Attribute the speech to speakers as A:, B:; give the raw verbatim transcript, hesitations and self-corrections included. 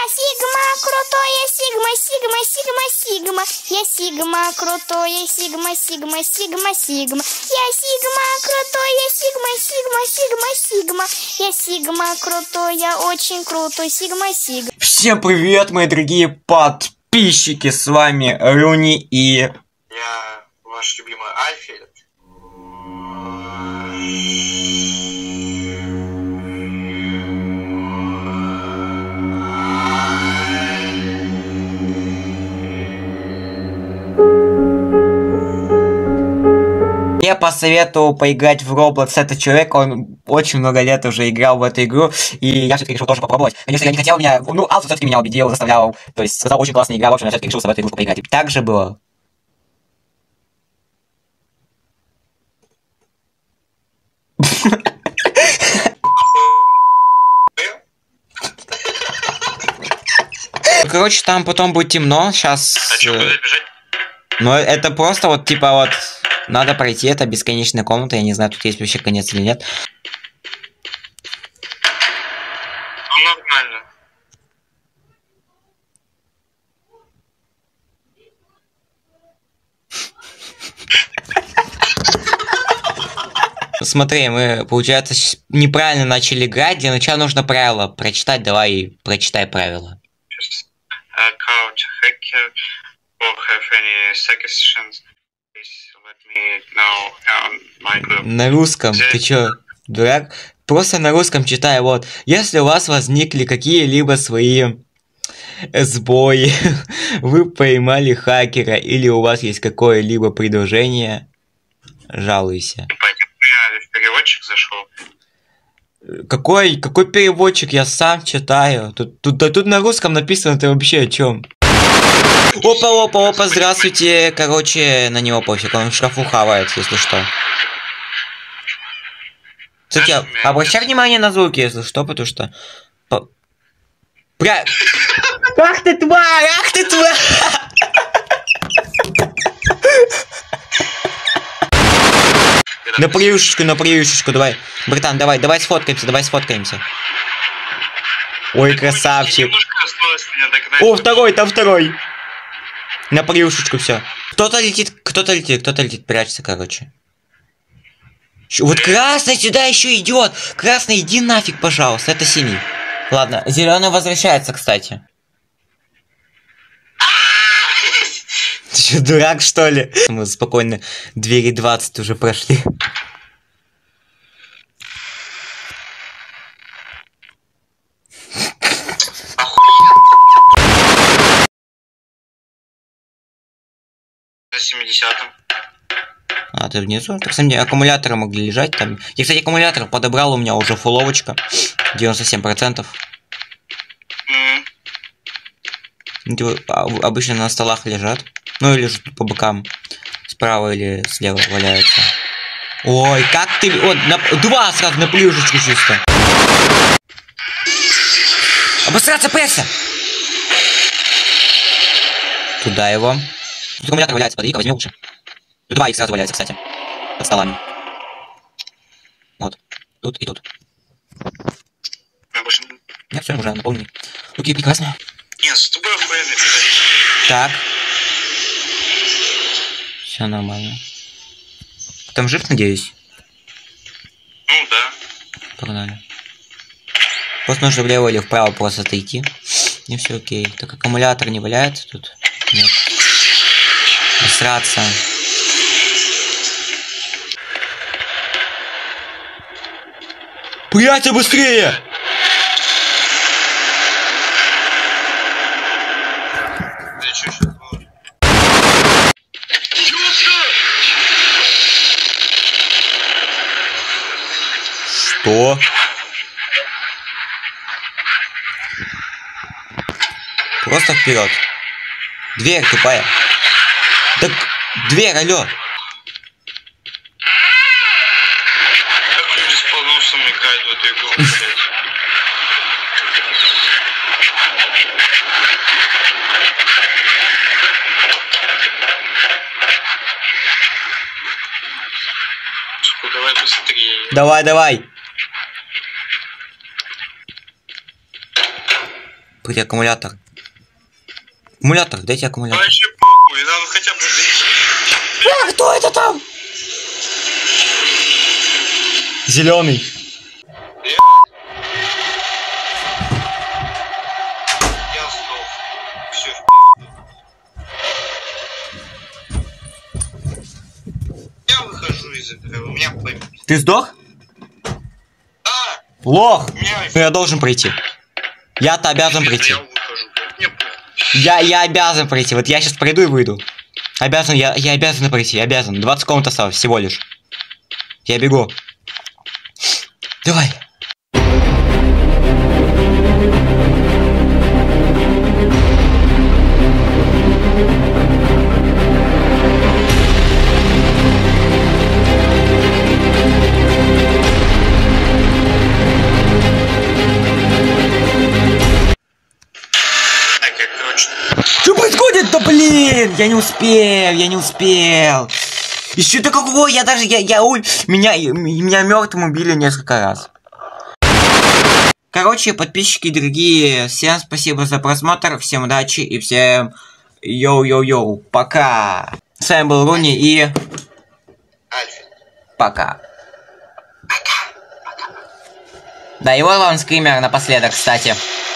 A: Сигма крутой, я Сигма, Сигма, Сигма, Сигма. Я Сигма крутой, я Сигма, Сигма, Сигма, Сигма. Я Сигма крутой, я Сигма, Сигма, Сигма, Сигма. Я Сигма крутой, я очень крутой, Сигма, Сигма.
B: Всем привет, мои дорогие подписчики, с вами Руни и...
C: Я ваш любимый Альфред.
B: Я посоветовал поиграть в Roblox. Этот человек, он очень много лет уже играл в эту игру, и я все-таки решил тоже попробовать. Конечно, я не хотел меня... Ну, Алфа все-таки меня убедил, заставлял, то есть сказал, очень классная игра, в общем, я все-таки решился в эту игру поиграть. И так же было. Короче, там потом будет темно, сейчас...
C: А что, куда бежать?
B: Но это просто вот, типа, вот... Надо пройти, это бесконечная комната, я не знаю, тут есть вообще конец или нет.
C: Ну, нормально.
B: Смотри, мы, получается, неправильно начали играть. Для начала нужно правила прочитать. Давай, прочитай правила. На русском, ты чё, дурак? Просто на русском читай, вот. Если у вас возникли какие-либо свои сбои, вы поймали хакера, или у вас есть какое-либо предложение, жалуйся.
C: Переводчик зашел.
B: Какой, какой переводчик? Я сам читаю. Тут, тут, да, тут на русском написано, ты вообще о чем? Опа, опа, опа, здравствуйте. Короче, на него пофиг, он в шкафу хавается, если что. Кстати, обращай внимание на звуки, если что, потому что... Бля... Ах ты тварь, ах ты тварь! На приюшечку, на приюшечку, давай. Братан, давай, давай сфоткаемся, давай сфоткаемся. Ой, красавчик. О, второй, там второй. На приюшечку, все. Кто-то летит, кто-то летит, кто-то летит, прячется, короче. Вот красный сюда еще идет. Красный, иди нафиг, пожалуйста, это синий. Ладно, зеленый возвращается, кстати. Ты что, дурак, что ли? Мы спокойно двери двадцать уже прошли.
C: На семидесятом.
B: А, ты внизу? Так, кстати, аккумуляторы могли лежать там. Я, кстати, аккумулятор подобрал, у меня уже фуловочка. девяносто семь процентов. Mm. Обычно на столах лежат. Ну или же по бокам. Справа или слева валяются. Ой, как ты... Вот, на... два сразу на плюшечку чисто. Обосраться пресса! Туда его. Тут аккумулятор валяется, подойди-ка, возьми лучше. Тут два их сразу валяется, кстати. Под столами. Вот. Тут и тут. Нет, все, уже наполнили. Окей, прекрасно.
C: Нет, с тобой охуенный.
B: Так. Все нормально. Там жив, надеюсь?
C: Ну да.
B: Погнали. Просто нужно влево или вправо просто отойти. И все окей. Так аккумулятор не валяется тут? Нет. Сраться. Прячься быстрее!
C: Да чё сейчас было?
B: Что? Просто вперед. Дверь тупая. Так, дверь, алло.
C: Как люди с полносом играют в эту игру, блядь? Сука, давай быстрее.
B: Давай, давай. Где аккумулятор? Аккумулятор, дайте аккумулятор.
C: Вообще похуй, нам хотя бы...
B: А, кто это там? Зеленый.
C: Я сдох. Все. Я выхожу из игры, у меня поймет.
B: Ты сдох?
C: А!
B: Лох!
C: Меня...
B: Ну я должен пройти. Я-то обязан пройти.
C: Я выхожу. Мне похуй.
B: Я, я обязан пройти. Вот я сейчас пройду и выйду. Обязан, я, я обязан пройти, обязан. двадцать комнат осталось всего лишь. Я бегу. Давай. Что происходит? Да блин, я не успел, я не успел. Еще ты какого? Я даже, я, я, ой, меня, меня мертвым убили несколько раз. Короче, подписчики дорогие, всем спасибо за просмотр, всем удачи и всем йоу-йоу-йоу, пока. С вами был Руни и...
C: Альфа.
B: Пока. Пока. Да, и вот вам скример напоследок, кстати.